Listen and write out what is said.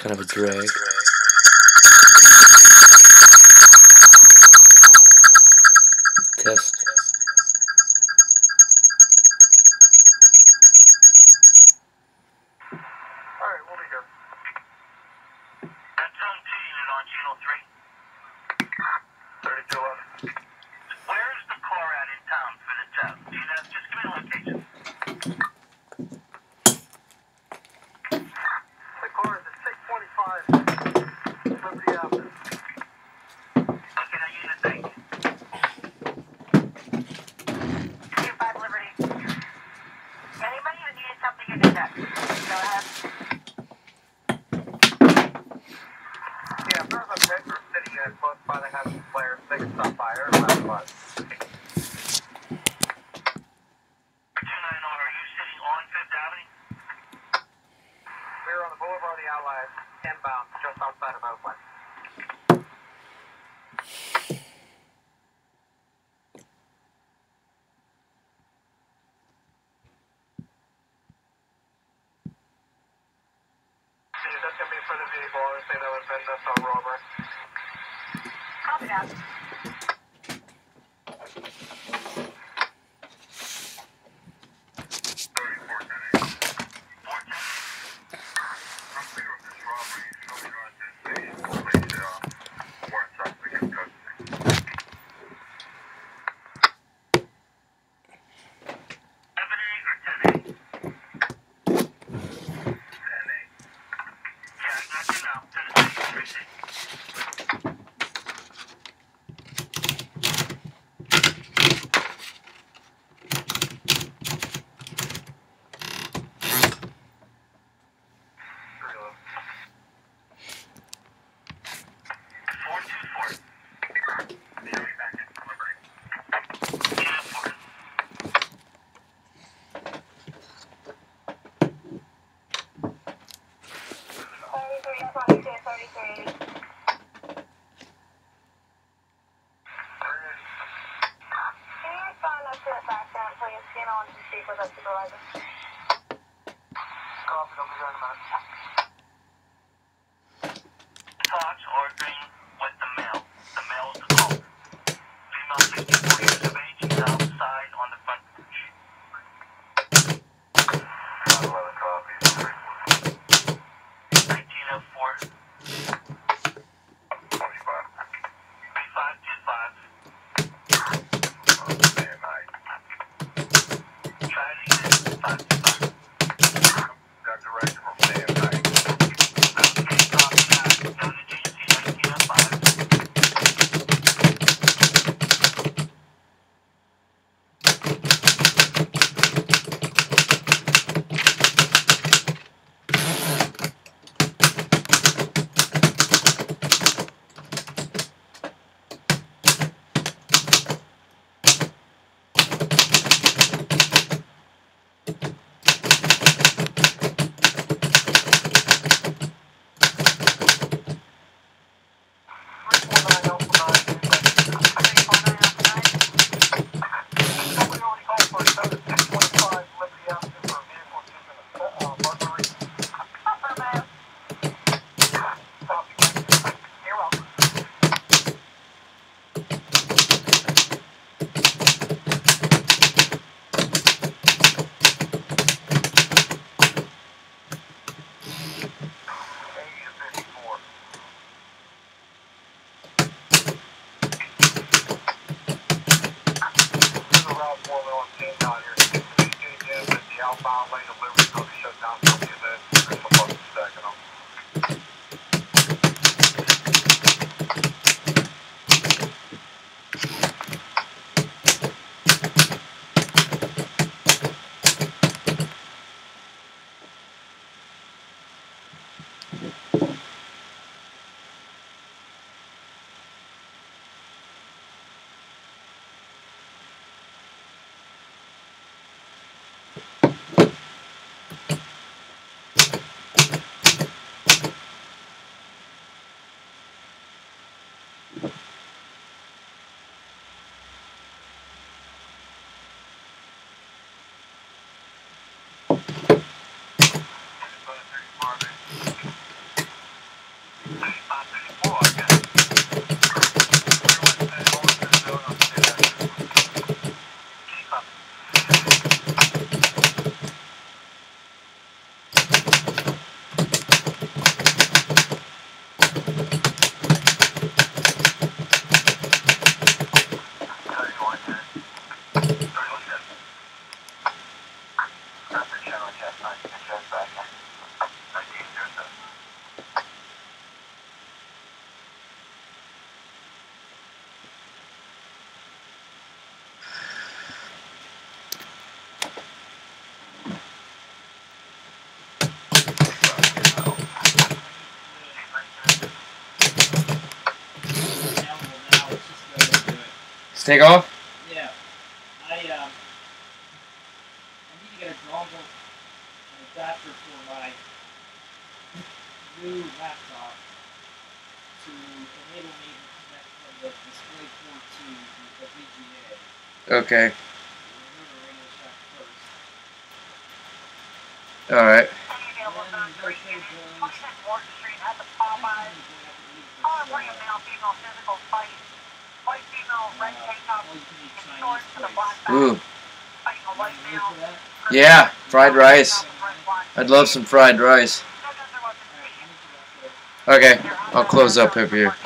kind of a drag. Test. Alright, we'll be here. That's zone 2 unit on channel 3. 3211. Where is the car at in town for the test? Just give me a location. The car is at 625 Liberty Avenue. Okay, now unit, thank you. 25 Liberty. Anybody who needed something in the test? Go ahead. Yeah, if there's a metro city unit close by that has flares, they can stop by or left bus. 290, are you sitting on 5th Avenue? We're on the Boulevard of the Allies, inbound, just outside of Oakland. That's going to be for the vehicle. I would say that would have been this robbery. Copy that. Talks or green with the male. The male is the caller. Female 64 years of age, is outside on the front porch. 11 copies. 1904. 25. 3525. Try it again. 525. Got direction from day and night. Okay, copy that. Go to GC 1905. Outbound lane of Liberty will be shut down for a few minutes. There's some buses stacking them. Take off? Yeah. I need to get a dongle and adapter for my new laptop to enable me to connect from the display port to the VGA. Okay. Remove the Radio Shack first. Alright. Ooh. Yeah, fried rice. I'd love some fried rice. Okay, I'll close up over here.